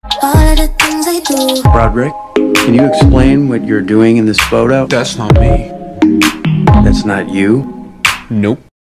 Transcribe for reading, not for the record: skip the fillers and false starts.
All of the things I do. Broderick, can you explain what you're doing in this photo? That's not me. That's not you? Nope.